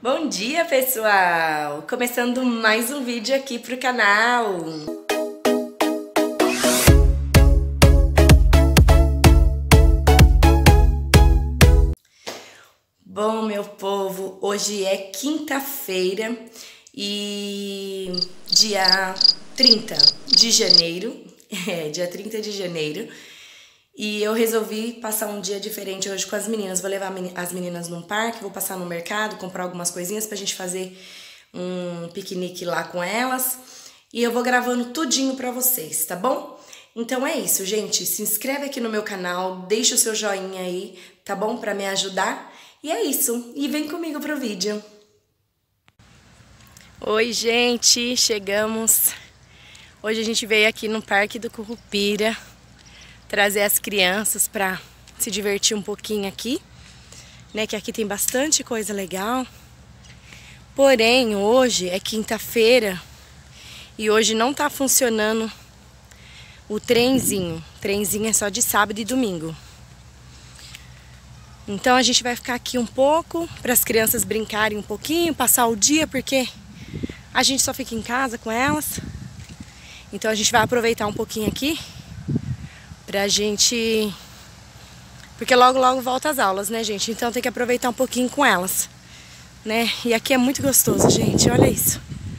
Bom dia, pessoal! Começando mais um vídeo aqui pro canal. Bom, meu povo, hoje é quinta-feira e dia 30 de janeiro, dia 30 de janeiro. E eu resolvi passar um dia diferente hoje com as meninas. Vou levar as meninas num parque, vou passar no mercado, comprar algumas coisinhas pra gente fazer um piquenique lá com elas. E eu vou gravando tudinho pra vocês, tá bom? Então é isso, gente. Se inscreve aqui no meu canal, deixa o seu joinha aí, tá bom? Pra me ajudar. E é isso. E vem comigo pro vídeo. Oi, gente. Chegamos. Hoje a gente veio aqui no Parque do Currupira trazer as crianças para se divertir um pouquinho aqui, né? Que aqui tem bastante coisa legal. Porém, hoje é quinta-feira e hoje não tá funcionando o trenzinho. O trenzinho é só de sábado e domingo. Então a gente vai ficar aqui um pouco para as crianças brincarem um pouquinho, passar o dia, porque a gente só fica em casa com elas. Então a gente vai aproveitar um pouquinho aqui pra gente... Porque logo volta as aulas, né, gente? Então tem que aproveitar um pouquinho com elas, né? E aqui é muito gostoso, gente. Olha isso.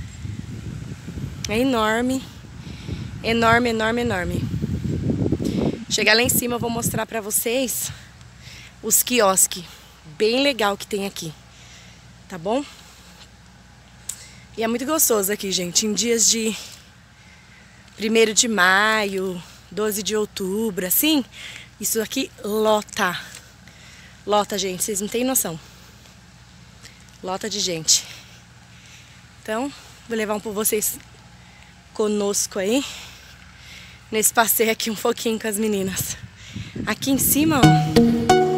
É enorme. Enorme, enorme, enorme. Chegar lá em cima eu vou mostrar pra vocês os quiosques. Bem legal que tem aqui. Tá bom? E é muito gostoso aqui, gente. Em dias de 1º de maio... 12 de outubro, assim, isso aqui lota. Lota, gente, vocês não têm noção. Lota de gente. Então, vou levar vocês conosco aí, nesse passeio aqui um pouquinho com as meninas. Aqui em cima, ó.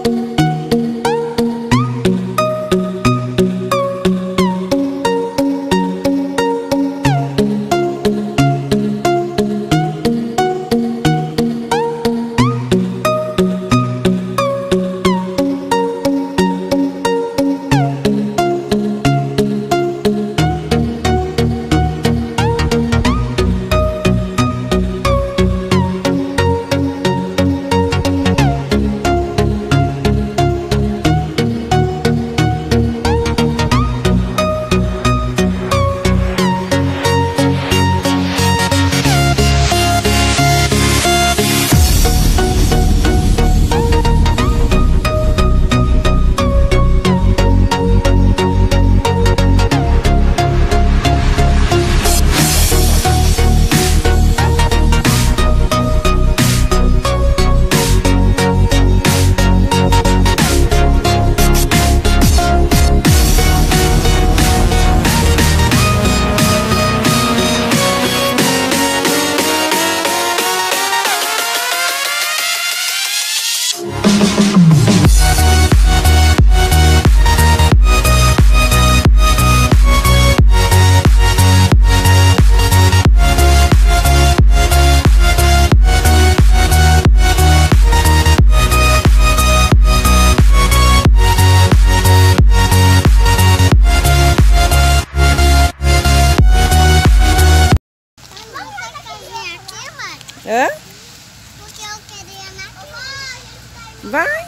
Hã? Porque eu queria na loja. Vai!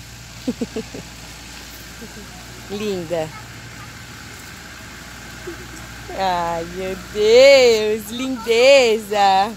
Linda! Ai, meu Deus! Lindeza!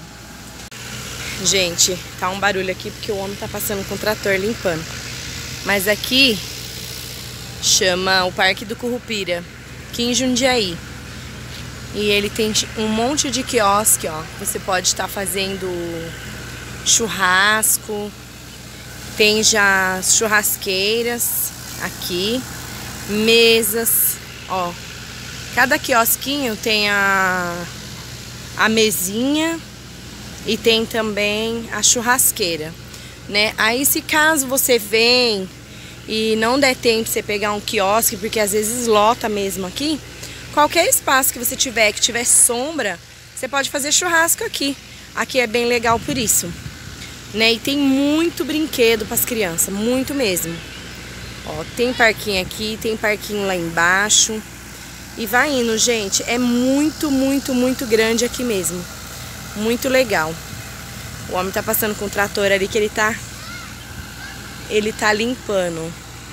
Gente, tá um barulho aqui porque o homem tá passando com o trator limpando. Mas aqui chama o Parque do Currupira, aqui em Jundiaí. E ele tem um monte de quiosque, ó. Você pode estar fazendo churrasco. Tem já churrasqueiras aqui. Mesas, ó. Cada quiosquinho tem a mesinha e tem também a churrasqueira, né? Aí se caso você vem e não der tempo de você pegar um quiosque, porque às vezes lota mesmo aqui, qualquer espaço que você tiver, que tiver sombra, você pode fazer churrasco aqui. Aqui é bem legal por isso, né? E tem muito brinquedo para as crianças, muito mesmo. Ó, tem parquinho aqui, tem parquinho lá embaixo. E vai indo, gente. É muito, muito, muito grande aqui mesmo. Muito legal. O homem tá passando com o trator ali que ele tá limpando.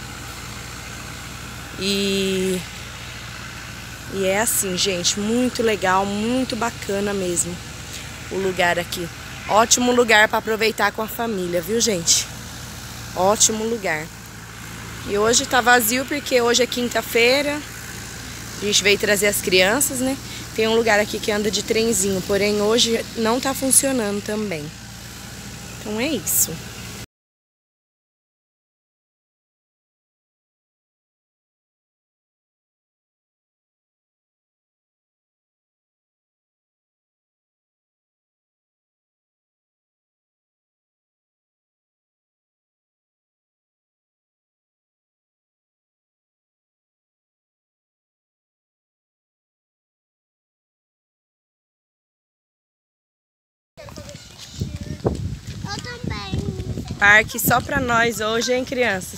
E é assim, gente, muito legal, muito bacana mesmo o lugar aqui. Ótimo lugar para aproveitar com a família, viu, gente? Ótimo lugar. E hoje tá vazio porque hoje é quinta-feira. A gente veio trazer as crianças, né? Tem um lugar aqui que anda de trenzinho, porém hoje não tá funcionando também. Então é isso. Eu também. Parque só pra nós hoje, hein, crianças?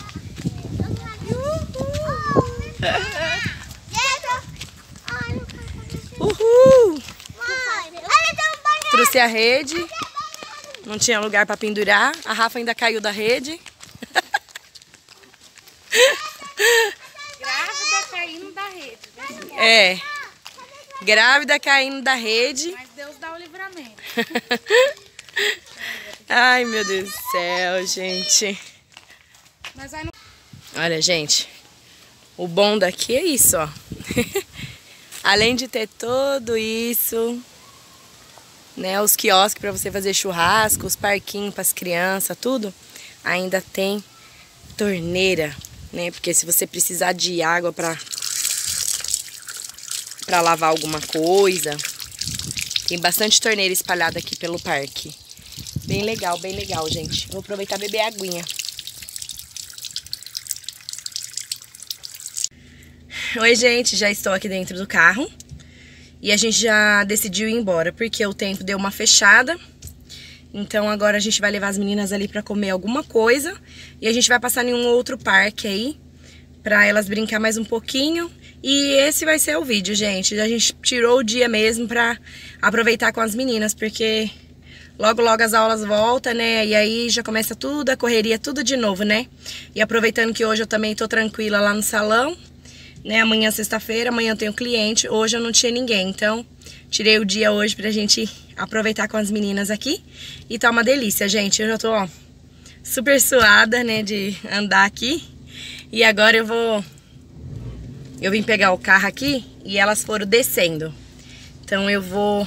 Uhul! Trouxe a rede. Não tinha lugar pra pendurar. A Rafa ainda caiu da rede. Grávida caindo da rede. É. Grávida caindo da rede. Mas Deus dá o livramento. Ai, meu Deus do céu, gente. Mas aí não... Olha, gente. O bom daqui é isso, ó. Além de ter tudo isso, né, os quiosques para você fazer churrasco, os parquinhos para as crianças, tudo, ainda tem torneira, né? Porque se você precisar de água para lavar alguma coisa, tem bastante torneira espalhada aqui pelo parque. Bem legal, gente. Vou aproveitar e beber aguinha. Oi, gente, já estou aqui dentro do carro e a gente já decidiu ir embora porque o tempo deu uma fechada. Então agora a gente vai levar as meninas ali para comer alguma coisa e a gente vai passar em um outro parque aí para elas brincar mais um pouquinho. E esse vai ser o vídeo, gente. A gente tirou o dia mesmo para aproveitar com as meninas porque logo as aulas voltam, né? E aí já começa tudo, a correria, tudo de novo, né? E aproveitando que hoje eu também tô tranquila lá no salão, né? Amanhã é sexta-feira, amanhã eu tenho cliente, hoje eu não tinha ninguém, então tirei o dia hoje pra gente aproveitar com as meninas aqui e tá uma delícia, gente. Eu já tô, ó, super suada, né, de andar aqui e agora eu vim pegar o carro aqui e elas foram descendo, então eu vou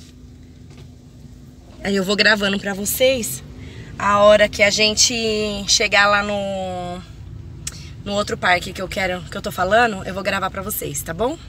gravando pra vocês a hora que a gente chegar lá no outro parque que eu tô falando, eu vou gravar pra vocês, tá bom?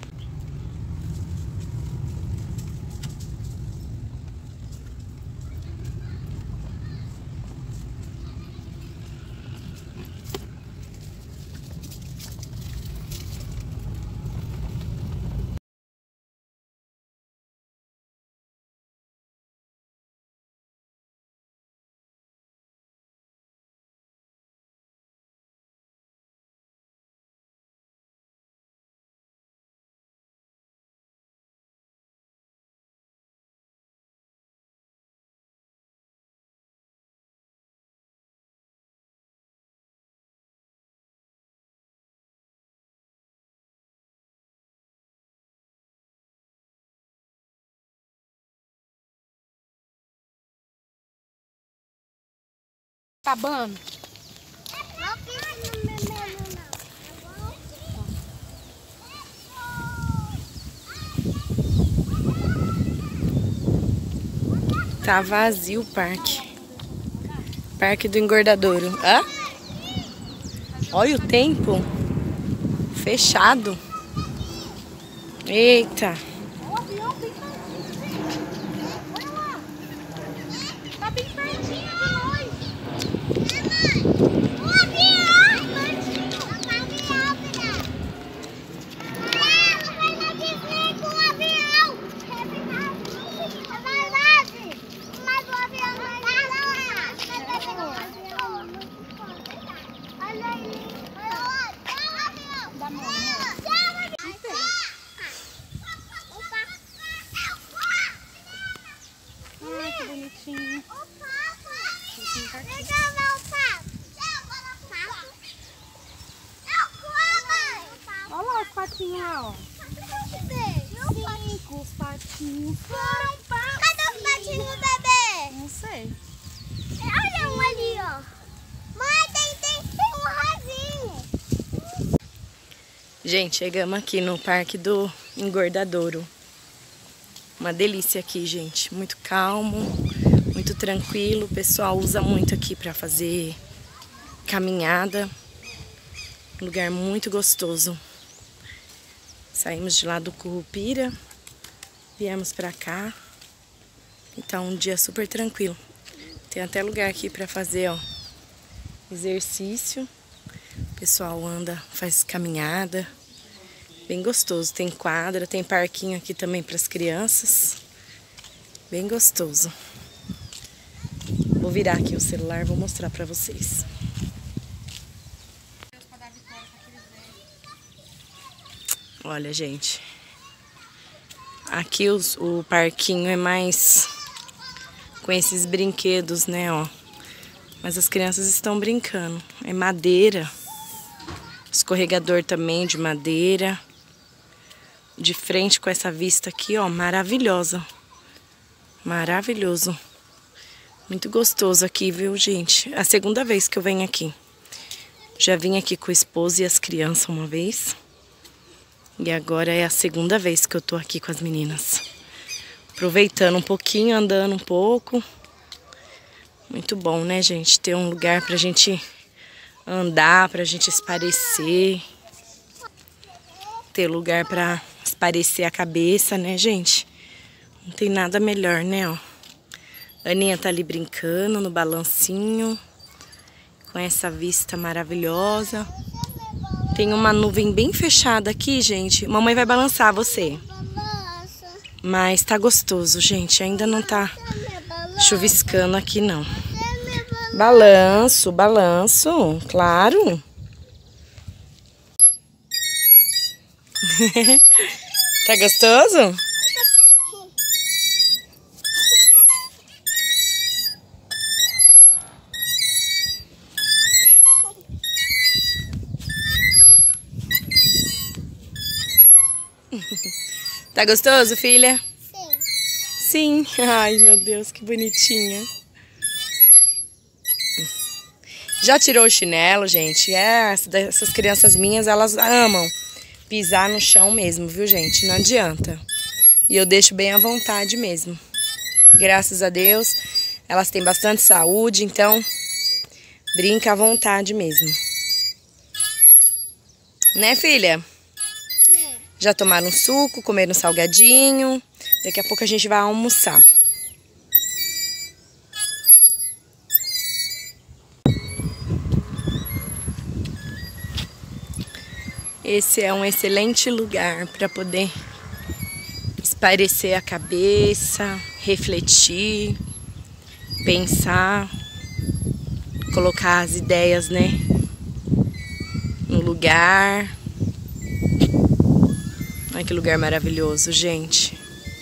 Acabando. Não pisa no meu menu, não. Tá vazio o parque. Parque do Engordadouro. Hã? Olha o tempo. Fechado. Eita. O avião bem pertinho. Olha lá. Tá bem pertinho de nós. O avião! Ela vai na Disney com o avião! É verdade! Mas o avião vai lá! Olha aí! patinhos lá, ó. Cinco, os patinhos foram para... Cadê os patinhos, bebê? Não sei. Olha um ali, ó. Mãe, tem um rasinho. Gente, chegamos aqui no Parque do Engordadouro. Uma delícia aqui, gente. Muito calmo, muito tranquilo. O pessoal usa muito aqui para fazer caminhada. Um lugar muito gostoso. Saímos de lá do Curupira, viemos pra cá. E tá um dia super tranquilo. Tem até lugar aqui pra fazer, ó, exercício. O pessoal anda, faz caminhada. Bem gostoso. Tem quadra, tem parquinho aqui também para as crianças. Bem gostoso. Vou virar aqui o celular, vou mostrar pra vocês. Olha, gente, aqui o parquinho é mais com esses brinquedos, né, ó. Mas as crianças estão brincando. É madeira, escorregador também de madeira. De frente com essa vista aqui, ó, maravilhosa. Maravilhoso. Muito gostoso aqui, viu, gente? É a segunda vez que eu venho aqui. Já vim aqui com o esposo e as crianças uma vez. E agora é a segunda vez que eu tô aqui com as meninas. Aproveitando um pouquinho, andando um pouco. Muito bom, né, gente? Ter um lugar pra gente andar, pra gente espairecer. Ter lugar pra espairecer a cabeça, né, gente? Não tem nada melhor, né, ó. A Aninha tá ali brincando no balancinho. Com essa vista maravilhosa. Tem uma nuvem bem fechada aqui, gente. Mamãe vai balançar você. Mas tá gostoso, gente. Ainda não tá chuviscando aqui, não. Balanço, balanço. Claro. Tá gostoso? Tá gostoso, filha? Sim. Sim. Ai, meu Deus, que bonitinha. Já tirou o chinelo, gente? Essas crianças minhas, elas amam pisar no chão mesmo, viu, gente? Não adianta. E eu deixo bem à vontade mesmo. Graças a Deus, elas têm bastante saúde, então brinca à vontade mesmo. Né, filha? Já tomaram um suco, comeram um salgadinho. Daqui a pouco a gente vai almoçar. Esse é um excelente lugar para poder espairecer a cabeça, refletir, pensar, colocar as ideias, né, no lugar. Olha que lugar maravilhoso, gente.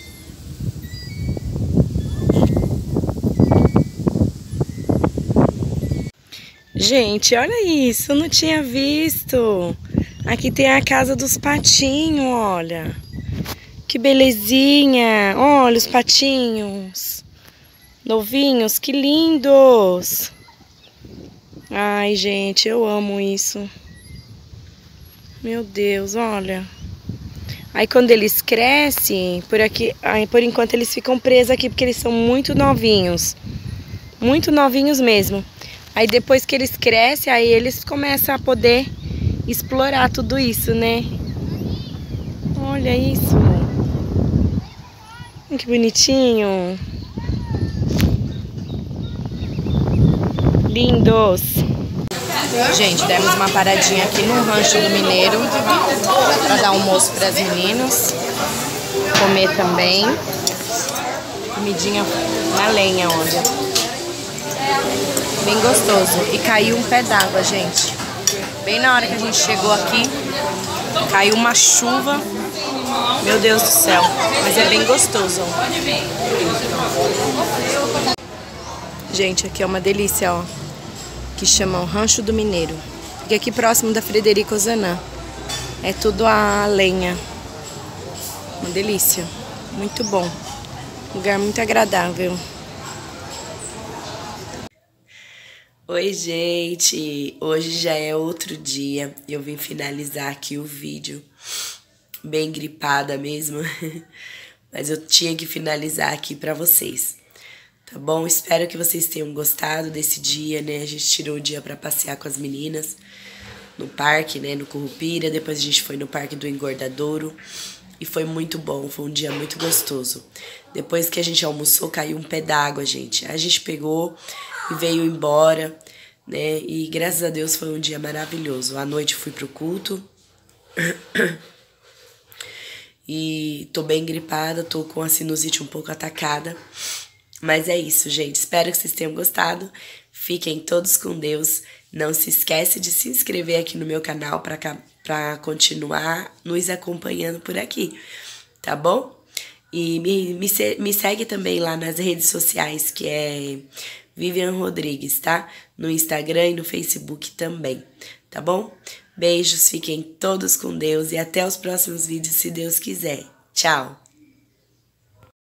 Gente, olha isso, eu não tinha visto. Aqui tem a casa dos patinhos, olha. Que belezinha. Olha os patinhos. Novinhos, que lindos. Ai, gente, eu amo isso. Meu Deus, olha. Aí quando eles crescem, por enquanto eles ficam presos aqui porque eles são muito novinhos. Muito novinhos mesmo. Aí depois que eles crescem, aí eles começam a poder explorar tudo isso, né? Olha isso. Que bonitinho. Lindos. Gente, demos uma paradinha aqui no Rancho do Mineiro para dar almoço para as meninas, comer também. Comidinha na lenha, olha. Bem gostoso. E caiu um pé d'água, gente. Bem na hora que a gente chegou aqui, caiu uma chuva. Meu Deus do céu. Mas é bem gostoso. Gente, aqui é uma delícia, ó. Que chamam Rancho do Mineiro. Fica aqui próximo da Frederico Ozanam. É tudo a lenha. Uma delícia. Muito bom. Lugar muito agradável. Oi, gente! Hoje já é outro dia. Eu vim finalizar aqui o vídeo. Bem gripada mesmo. Mas eu tinha que finalizar aqui pra vocês. Tá bom? Espero que vocês tenham gostado desse dia, né? A gente tirou o dia pra passear com as meninas no parque, né? No Currupira. Depois a gente foi no Parque do Engordadouro. E foi muito bom, foi um dia muito gostoso. Depois que a gente almoçou, caiu um pé d'água, gente. A gente pegou e veio embora, né? E graças a Deus foi um dia maravilhoso. À noite fui pro culto. E tô bem gripada, tô com a sinusite um pouco atacada. Mas é isso, gente. Espero que vocês tenham gostado. Fiquem todos com Deus. Não se esquece de se inscrever aqui no meu canal para continuar nos acompanhando por aqui, tá bom? E me segue também lá nas redes sociais, que é Vivian Rodrigues, tá? No Instagram e no Facebook também, tá bom? Beijos, fiquem todos com Deus e até os próximos vídeos, se Deus quiser. Tchau!